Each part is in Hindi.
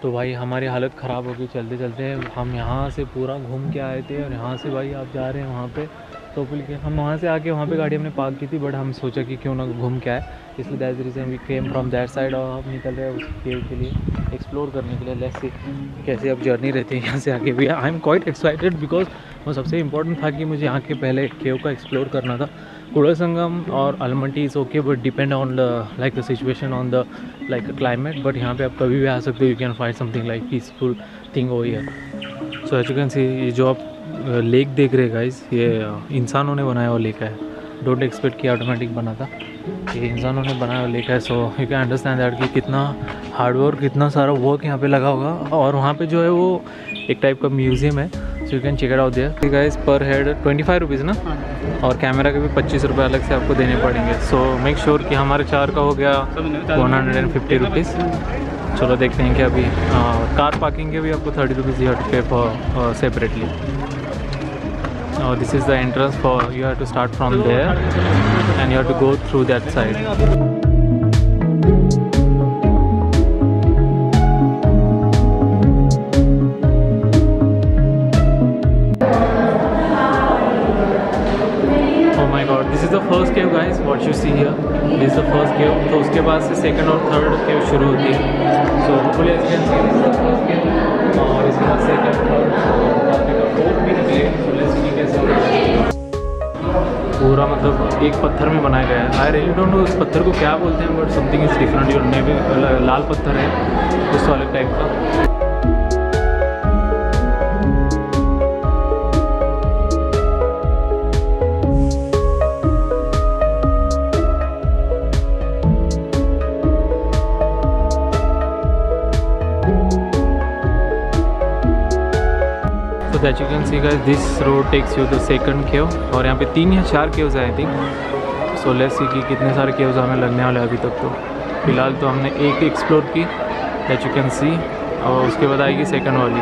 तो भाई हमारी हालत ख़राब हो गई चलते चलते। हम यहाँ से पूरा घूम के आए थे और यहाँ से भाई आप जा रहे हैं वहाँ पे तो के हम वहाँ से आके वहाँ पे गाड़ी हमने पार्क की थी, बट हम सोचा कि क्यों ना घूम के आए, इसलिए that reason we came from that side और हम निकल रहे हैं उस केव के लिए एक्सप्लोर करने के लिए। लेट्स सी कैसे अब जर्नी रहती है यहाँ से आगे भी। I am quite excited because वो सबसे इंपॉर्टेंट था कि मुझे यहाँ के पहले केव का एक्सप्लोर करना था। कुड़ा संगम और Almatti is okay but depend on the like the situation on the like climate, but यहाँ पे आप कभी भी आ सकते हो। You can find something like peaceful thing over here. So as you can see ये जो आप लेक देख रहे गाइस, ये इंसानों ने बनाया हुआ लेक है। डोंट एक्सपेक्ट कि ऑटोमेटिक बना था, ये इंसानों ने बनाया हुआ लेक है। So you can understand that कि कितना हार्डवर्क, कितना सारा वर्क यहाँ पे लगा होगा। और वहाँ पे जो है वो एक टाइप का म्यूज़ियम है, so you can check it out there. Guys पर हेड 25 रुपीज़ ना, और कैमरा के भी 25 रुपये अलग से आपको देने पड़ेंगे। सो मेक श्योर कि हमारे 4 का हो गया 150 रुपीज़। चलो देखते हैं कि अभी कार पार्किंग के भी आपको 30 rupees you have to pay for separately. This is the entrance for you have to start from there and you have to go through that side. Oh my god, this is the first cave guys, what you see here. This is the first cave. तो उसके बाद से second और third cave शुरू होती है. So hopefully as you can see this is the first cave और इसके बाद second, third, fourth भी निकले. So let's see कैसे पूरा मतलब एक पत्थर में बनाया गया है। आई रियली डोंट नो इस पत्थर को क्या बोलते हैं, but something is different. Your maybe लाल पत्थर है उस वाले टाइप का। So that you can see guys, this road takes you to second cave और यहाँ पे 3 या 4 caves है आई थिंक। सो लेट्स सी कि कितने सारे caves हमें लगने वाले अभी तक। तो फिलहाल तो हमने एक एक्सप्लोर की that you can see, और उसके बाद आएगी सेकंड वाली।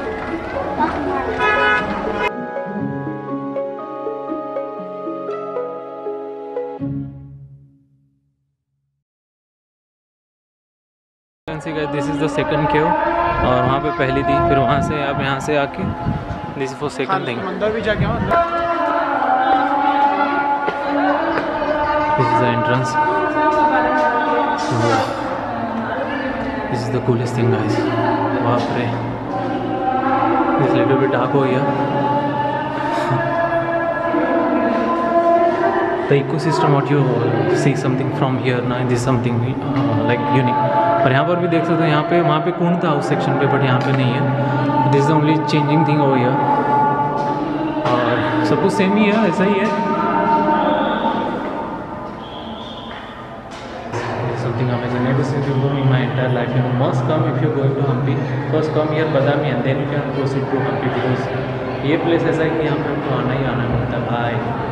See guys, this is the second cave और वहाँ पे पहली थी, फिर वहाँ से आप यहाँ से आके दिस फॉर सेकंड थिंग। अंदर भी जाके this is the entrance. This is the coolest thing guys. बाप रे, दिस लिटिल बिट डार्क हो गया। The ecosystem what you see something from here now, this is something like unique। और यहाँ पर भी देख सकते हो, यहाँ पे वहाँ पे कुंड था उस सेक्शन पे, बट यहाँ पे नहीं है। This is the only changing thing over here, और सब कुछ सेम ही है, ऐसा ही है। Something amazing never seen before in my entire life. You must come if you going to Hampi. First come here Badami and then you can proceed to Hampi because ये प्लेस ऐसा है कि यहाँ पे हमको आना ही आना होता है भाई।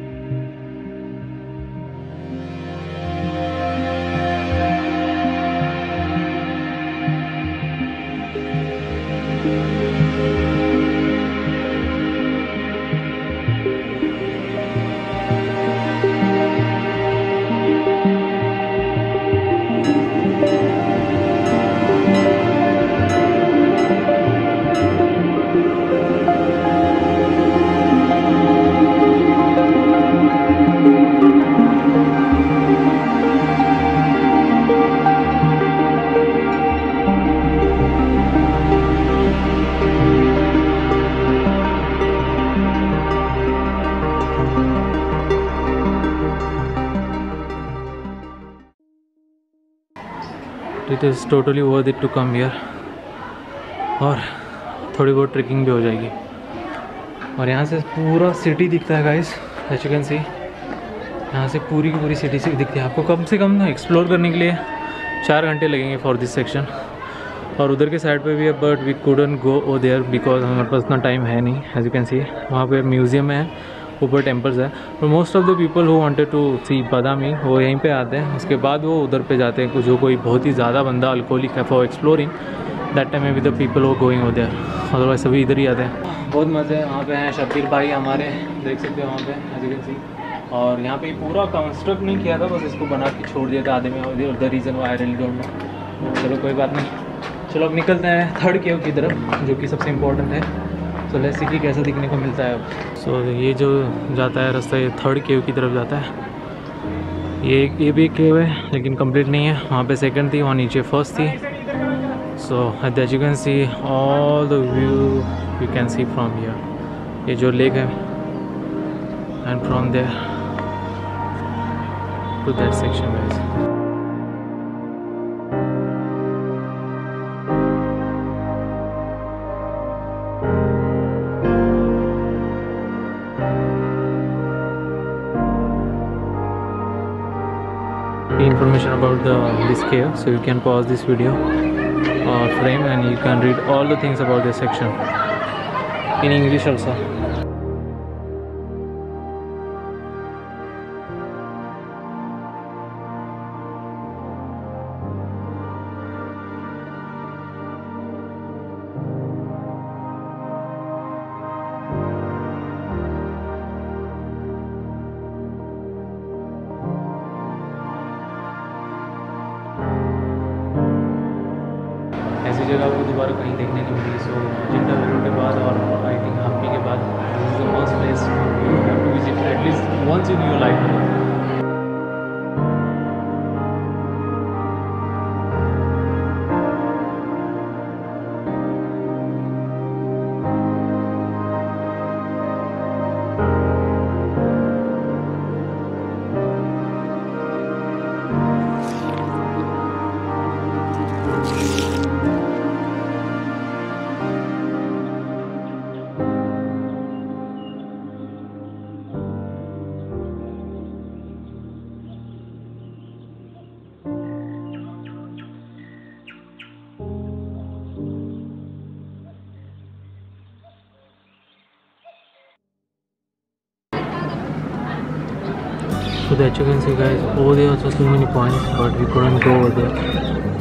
It is totally worth it to come here, और थोड़ी बहुत ट्रेकिंग भी हो जाएगी। और यहाँ से पूरा सिटी दिखता है guys, as you can see. यहाँ से पूरी की पूरी सिटी से दिखती है आपको। कम से कम ना एक्सप्लोर करने के लिए 4 घंटे लगेंगे फॉर दिस सेक्शन। और उधर के साइड पे भी है, बट वी कुडंट गो ओ देयर बिकॉज हमारे पास इतना टाइम है नहीं। एज यू कैन सी वहाँ पे म्यूज़ियम है, ऊपर टेम्पल्स है। और most of the people who wanted to see Badami वो यहीं पे आते हैं, उसके बाद वो उधर पे जाते हैं। जो कोई बहुत ही ज़्यादा बंदा अल्कोहलिक है फॉर एक्सप्लोरिंग, दैट टाइम में भी द पीपल वो गोइंग हो देयर, अदरवाइज सभी इधर ही आते हैं। बहुत मज़े वहाँ पे हैं। शब्बीर भाई हमारे देख सकते हो वहाँ पे, एज यू कैन सी। और यहाँ पे पूरा कंस्ट्रक्ट नहीं किया था, बस इसको बना के छोड़ दिया था आधे में। The reason why I really don't know, चलो कोई बात नहीं। चलो अब निकलते हैं थर्ड केव की तरफ, जो कि सबसे इम्पोर्टेंट है। तो लेट्स सी कि कैसा दिखने को मिलता है अब। सो ये जो जाता है रास्ता, ये थर्ड केव की तरफ जाता है। ये भी एक केव है लेकिन कंप्लीट नहीं है। वहाँ पे सेकंड थी, वहाँ नीचे फर्स्ट थी। So that you can see all the view you can see from here. ये जो लेक है and from there to that section guys. Information about this cave, so you can pause this video or frame and you can read all the things about this section in English also. ऐसी जगह आपको दोबारा कहीं देखने नहीं मिली। सो जिंदा वेलो के बाद और आई थिंक हम्पी के बाद this is the first place you have to visit at least once in your life. So that you can see guys, over there also so many points, but we couldn't go over there.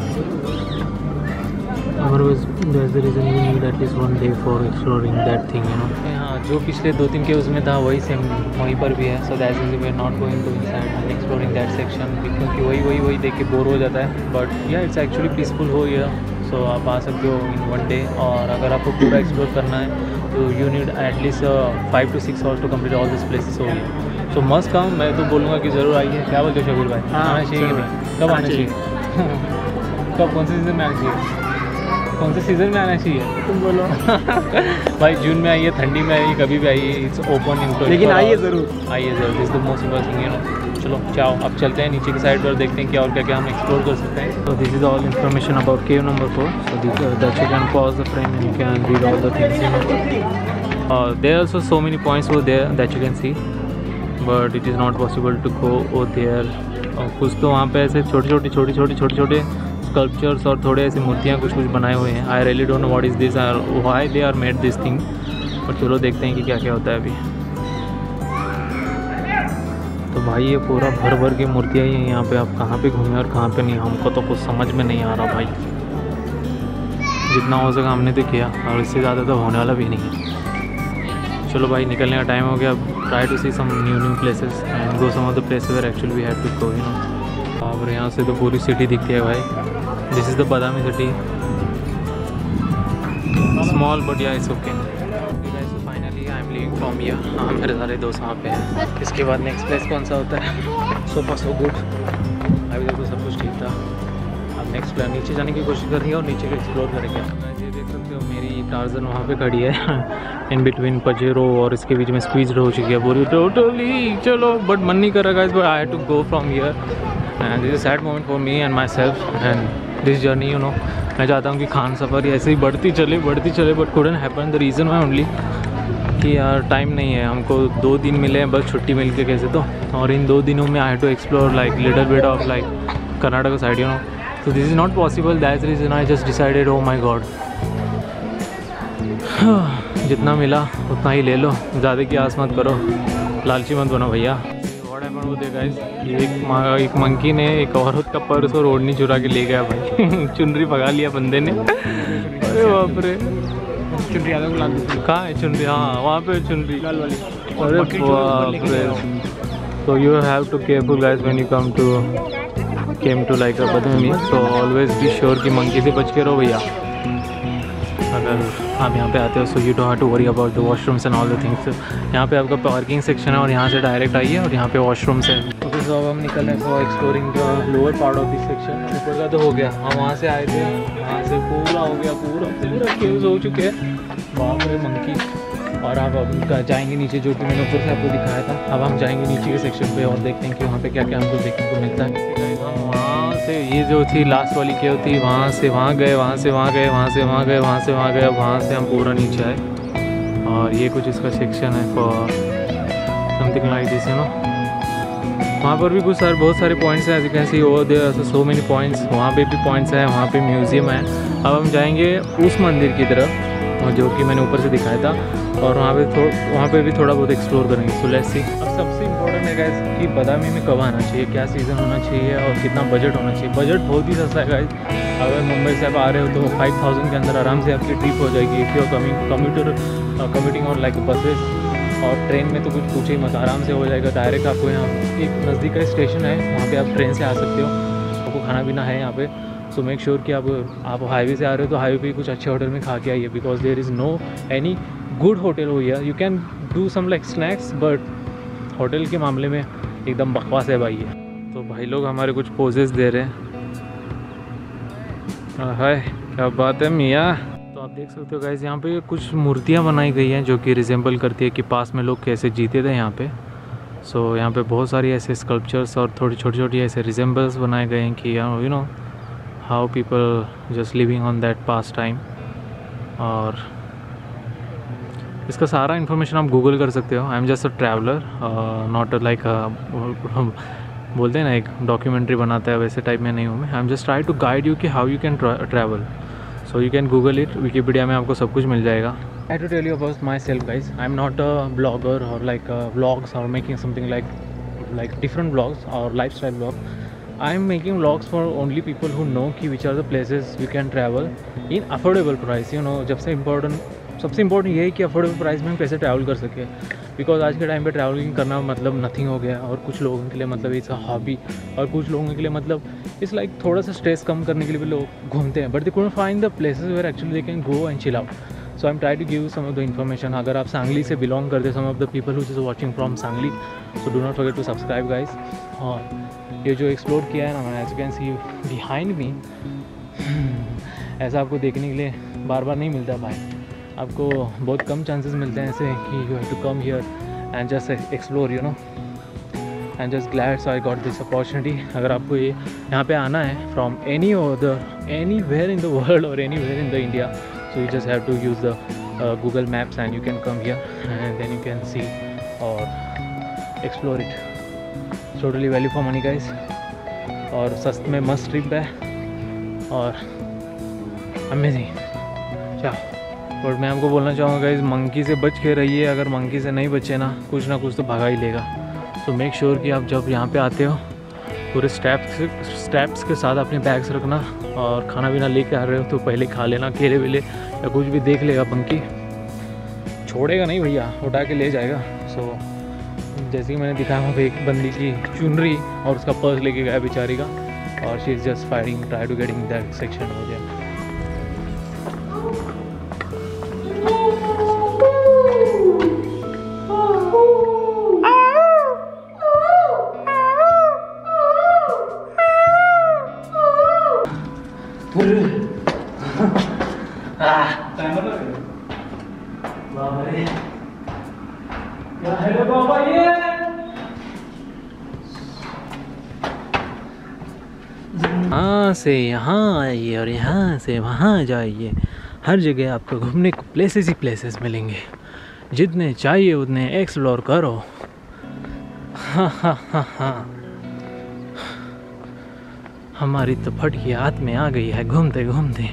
Otherwise that's the reason we need at least one day for exploring that thing, you know. हाँ, जो पिछले 2-3 के उसमें था वही सेम वहीं पर भी है। So that's why we are not going to inside and exploring that section, क्योंकि वही देख के बोर हो जाता है। But yeah, it's actually peaceful हो here. So आप आ सकते हो in one day, और अगर आपको पूरा एक्सप्लोर करना है तो you need at least 5 to 6 hours to complete all these places over here. तो मस्त काम, मैं तो बोलूँगा कि ज़रूर आइए। क्या बोलते हो शबीर भाई? आना चाहिए कि नहीं? कब आना चाहिए? कब, कौन से सीज़न में आना चाहिए? कौन से सीज़न में आना चाहिए तुम बोलो? भाई जून में आइए, ठंडी में आइए, कभी भी आइए, इट्स ओपन इन। लेकिन आइए ज़रूर, this the most important thing, you know. चलो चाओ, अब चलते हैं नीचे की साइड पर, देखते हैं क्या और क्या हम एक्सप्लोर कर सकते हैं। तो this is all information about cave number 4। So that you can pause the frame, you can read all the things, you know. There also so many points वो there that you can see, but it is not possible to go ओ देयर। और कुछ तो वहाँ पे ऐसे छोटे स्कल्पचर्स और थोड़े ऐसे मूर्तियाँ कुछ बनाए हुए हैं। I really don't know what is this और why they are made this thing, और चलो देखते हैं कि क्या क्या होता है अभी। तो भाई ये पूरा भर के मूर्तियाँ ही हैं यहाँ पे। आप कहाँ पे घूमें और कहाँ पे नहीं, हमको तो कुछ समझ में नहीं आ रहा भाई। जितना हो सका हमने तो किया, और इससे ज़्यादा तो होने वाला भी नहीं है। चलो भाई निकलने का टाइम हो गया। Try to see some new places and go some of the places where actually we have to go, you know. और यहाँ से तो पूरी सिटी दिखती है भाई। This is the Badami city, small but yeah it's okay. Finally I am leaving from here. हाँ, मेरे सारे दोस्त वहाँ पे हैं। इसके बाद नेक्स्ट प्लेस कौन सा होता है? सो फार सो गुड, अभी तक तो सब कुछ ठीक था। अब नेक्स्ट प्लान नीचे जाने की कोशिश करेंगे और नीचे को एक्सप्लोर करेंगे। ये देख सकते हो मेरी टार्जन वहाँ पे खड़ी है इन बिटवीन पजेरो, और इसके बीच में स्क्वीज हो चुकी है पूरी टोटली। चलो बट मन नहीं कर रहा guys, but I have to go from here and this is sad moment for me and myself and this journey, you know. मैं चाहता हूँ कि खान सफ़र ऐसे ही बढ़ती चले but couldn't happen. The reason why only कि यार टाइम नहीं है हमको। 2 दिन मिले हैं बस छुट्टी मिल के कैसे तो, और इन 2 दिनों में I have to explore like little bit of like Karnataka side, you know. So this is not possible. That's the reason I just decided, oh my God, जितना मिला उतना ही ले लो, ज़्यादा की आस मत करो, लालची मत बनो भैया। What happened वो देखा एक मंकी ने एक औरत का पर्स और ओढ़नी चुरा के ले गया भाई। चुनरी पका लिया बंदे ने। अरे बाप रे, चुनरी कहाँ है चुनरी? हाँ वहाँ पे चुनरी लाल वाली। अरे बाप रे। So you have to careful guys when you come to came to like Badami, so always be sure कि मंकी से बच के रहो भैया अगर आप यहाँ पे आते हो। So you don't have to worry about the washrooms and all the things. यहाँ पे आपका पार्किंग सेक्शन है और यहाँ से डायरेक्ट आइए और यहाँ पे वॉशरूम्स है। ओके, सो अब हम निकल रहे हैं for exploring the lower part of this section. ऊपर का तो हो गया, हम वहाँ से आए थे, वहाँ से पूरा हो गया, पूरा केव्स हो चुके हैं, वहाँ पर मंकी। और आप अब जाएंगे नीचे, जो कि मैंने ऊपर से आपको दिखाया था। अब हम जाएंगे नीचे के सेक्शन पे और देखते हैं कि वहाँ पे क्या क्या हमको देखने को मिलता है। हम वहाँ से, ये जो थी लास्ट वाली केव थी, वहाँ से वहाँ गए, वहाँ से वहाँ गए, वहाँ से वहाँ गए, वहाँ से वहाँ गए, अब वहाँ से हम पूरा नीचे आए। और ये कुछ इसका सेक्शन है for something like this, you know. वहाँ पर भी बहुत सारे पॉइंट्स हैं, as you can see over there so many points. वहाँ पे भी पॉइंट्स हैं, वहाँ पे म्यूज़ियम है। अब हम जाएंगे उस मंदिर की तरफ जो कि मैंने ऊपर से दिखाया था, और वहाँ पे भी थोड़ा बहुत एक्सप्लोर करेंगे। So let's see. अब सबसे इम्पोर्टेंट है गाइस कि बादामी में कब आना चाहिए, क्या सीज़न होना चाहिए और कितना बजट होना चाहिए। बजट बहुत ही सस्ता है गाइस। अगर मुंबई से आप आ रहे हो तो 5000 के अंदर आराम से आपकी ट्रिप हो जाएगी। If you are commuting on like buses, और ट्रेन में तो कुछ पूछे ही मत, आराम से हो जाएगा। डायरेक्ट आपको यहाँ एक नज़दीक का स्टेशन है, वहाँ पे आप ट्रेन से आ सकते हो। आपको खाना पीना है यहाँ पे। सो मेक श्योर कि आप हाईवे से आ रहे हो तो हाईवे पे कुछ अच्छे होटल में खा के आइए, because there is no any good hotel हो here. You can do some like snacks, but hotel के मामले में एकदम बकवास है भाई ये। तो भाई लोग हमारे कुछ पोजेस दे रहे हैं। हाय, क्या बात है मियाँ। तो आप देख सकते हो गाइस, यहाँ पे कुछ मूर्तियाँ बनाई गई हैं जो कि रिजेंबल करती है कि पास में लोग कैसे जीते थे यहाँ पे। सो यहाँ पे बहुत सारी ऐसे स्कल्पचर्स और थोड़ी छोटी छोटी ऐसे रिजेंबल्स बनाए गए हैं कि you know how people just living on that past time. और इसका सारा इन्फॉर्मेशन आप गूगल कर सकते हो। I am just a traveller, not like बोलते हैं ना एक डॉक्यूमेंट्री बनाता है, वैसे टाइप में नहीं हूँ मैं। I am just try to guide you कि how you can travel. So you can Google it, Wikipedia में आपको सब कुछ मिल जाएगा। I to tell you about myself guys, I am not a blogger और लाइक व्लॉग्स और making something like different vlogs or lifestyle vlog. I am making vlogs for only people who know कि which are the places you can travel in affordable price. You know, सबसे इम्पोर्टेंट ये है कि अफोर्डेबल प्राइस में हम कैसे ट्रैवल कर सके, बिकॉज आज के टाइम पे ट्रैवलिंग करना मतलब नथिंग हो गया। और कुछ लोगों के लिए मतलब इट्स अ हॉबी, और कुछ लोगों के लिए मतलब इट्स लाइक थोड़ा सा स्ट्रेस कम करने के लिए भी लोग घूमते हैं, but they couldn't find the places where actually they can go and chill out. So I am try to give some of the information. अगर आप सांगली से बिलोंग करते, some of the people who is watching from Sangli, so do not forget to subscribe guys. और ये जो एक्सप्लोर किया है ना मैंने, as you can see behind me, ऐसा आपको देखने के लिए बार बार नहीं मिलता भाई। आपको बहुत कम चांसेस मिलते हैं ऐसे कि you have to come here and just explore, you know, and just glad so I got this opportunity. अगर आपको ये यहाँ पे आना है from anywhere in the world और anywhere in the India, so you just have to use the Google Maps and you can come here and then you can see or explore it. It's totally value for money guys, और सस्त में मस्त ट्रिप है और अमेजिंग। चलो, और मैं आपको बोलना चाहूँगा गाइस, मंकी से बच के रहिए। अगर मंकी से नहीं बचे ना, कुछ ना कुछ तो भगा ही लेगा। तो मेक श्योर कि आप जब यहाँ पे आते हो पूरे स्टेप्स के साथ अपने बैग्स रखना, और खाना पीना लेके आ रहे हो तो पहले खा लेना, केले वेले या कुछ भी देख लेगा मंकी, छोड़ेगा नहीं भैया, उठा के ले जाएगा। सो जैसे कि मैंने दिखाया वहाँ पे एक बंदी की चुनरी और उसका पर्स लेके गया बेचारी का, और she is just fighting try to getting that section हो गया। यहाँ से यहाँ आइए और यहाँ से वहाँ जाइए, हर जगह आपको घूमने को प्लेसेस ही प्लेसेस मिलेंगे, जितने चाहिए उतने एक्सप्लोर करो। हाँ हाँ हाँ हाँ, हमारी तो फटकी हाथ में आ गई है घूमते घूमते।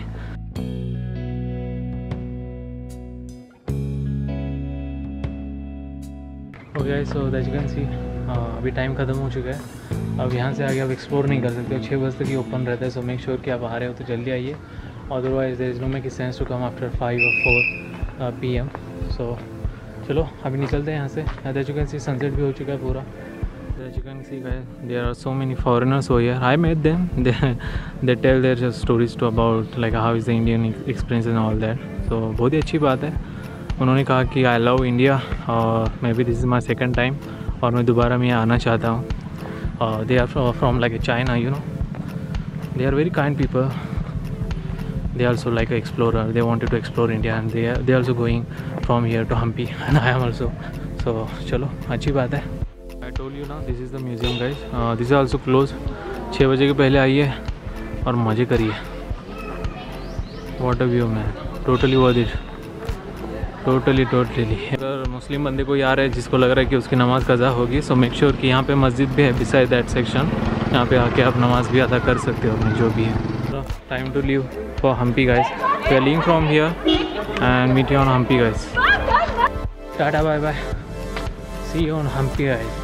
हो गया। So that you can see अभी टाइम ख़त्म हो चुका है। अब यहाँ से आगे आप एक्सप्लोर नहीं कर सकते, 6 बजे तक ही ओपन रहता है। सो मेक श्योर कि आप आ रहे हो तो जल्दी आइए, otherwise there is no make sense to come after 5 or 4 PM। So चलो अभी निकलते हैं यहाँ से। That you can see sunset भी हो चुका है पूरा। As you can see guys, there are so many foreigners over here. I met them. They tell their stories to about like how is the Indian experience and all that. So बहुत ही अच्छी बात है. उन्होंने कहा कि I love India और maybe this is my second time और मैं दोबारा मैं आना चाहता हूँ. They are from like China, you know. They are very kind people. They also like an explorer. They wanted to explore India and they also going from here to Hampi and I am also. So चलो अच्छी बात है. I told you now this is the museum guys. This is also closed. 6 बजे के पहले आइए और मज़े करिए. What a view man. Totally worth it. Totally. अगर मुस्लिम बंदे कोई आ रहा है जिसको लग रहा है कि उसकी नमाज़ कज़ा होगी, सो मेक श्योर कि यहाँ पे मस्जिद भी है बिसाइड दैट सेक्शन. यहाँ पे आके आप नमाज़ भी अदा कर सकते हो अपनी जो भी है. Time to leave for Hampi guys. We are leaving from here and meet you on Hampi guys. टाटा bye bye. See you on Hampi guys.